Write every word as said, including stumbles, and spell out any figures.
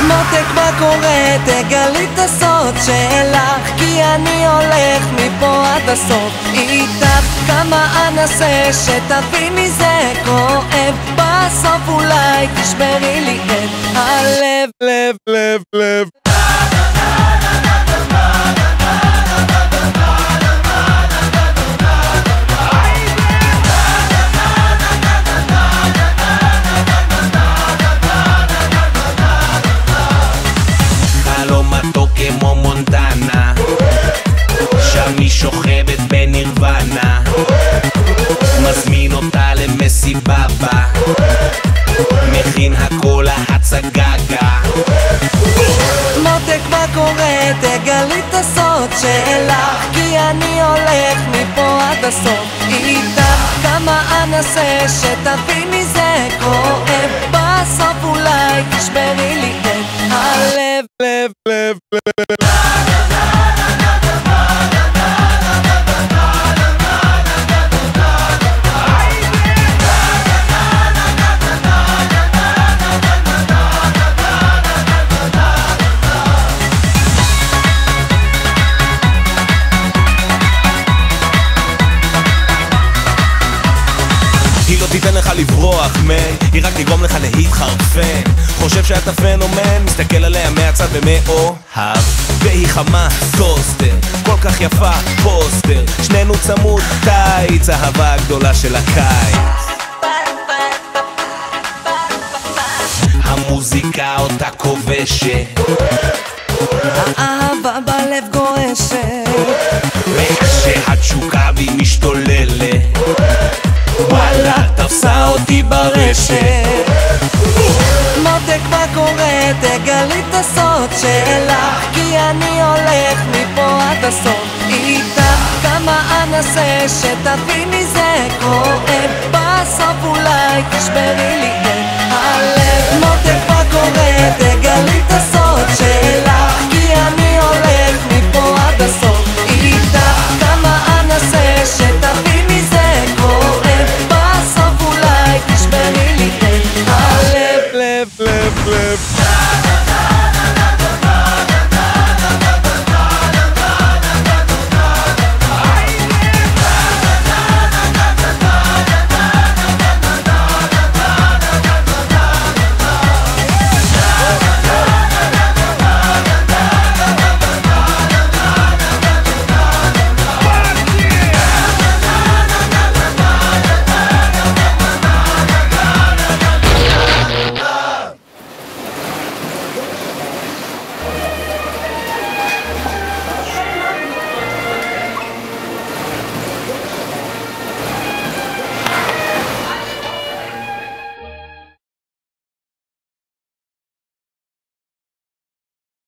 מותק מה קורה? תגלי את הסוד שלך, כי אני הולך מפה עד הסוף איתך. כמה אנסה שתביני זה כואב, בסוף אולי תשברי לי את הלב. לב לב לב כמו מונטנה, שם היא שוכבת בנירוונה, מזמין אותה למסיבה בה, מכין הכל להצגגה. מותק מה קורה? תגלי את הסוד שלך, כי אני הולך מפה עד הסוף איתך. כמה אנסה שתביני זה כואב, בסוף אולי תשברי לי את הלב. לב לב לב היא לא תיתן לך לברוח, מן, היא רק תגרום לך להתחרפן. חושב שאתה פנומן, מסתכל עליה מהצד ומאוהב, והיא חמה, טוסטר, כל כך יפה, פוסטר, שנינו צמוד, טייץ, אהבה הגדולה של הקיץ. המוזיקה אותה כובשת, האהבה בלב גועשת, והתשוקה בי משתוללת, וואלה תפסה אותי ברשת. מותק מה קורה? תגלי את הסוד שלך, כי אני הולך מפה עד הסוף איתך. כמה אנסה שתביני זה כואב, בסוף אולי תשברי לי את הלב. מותק מה קורה? תגלי את הסוד שלך, כי אני הולך מפה עד הסוף איתך. כמה אנסה שתביני זה כואב, בסוף אולי תשברי לי את הלב. לב לב לב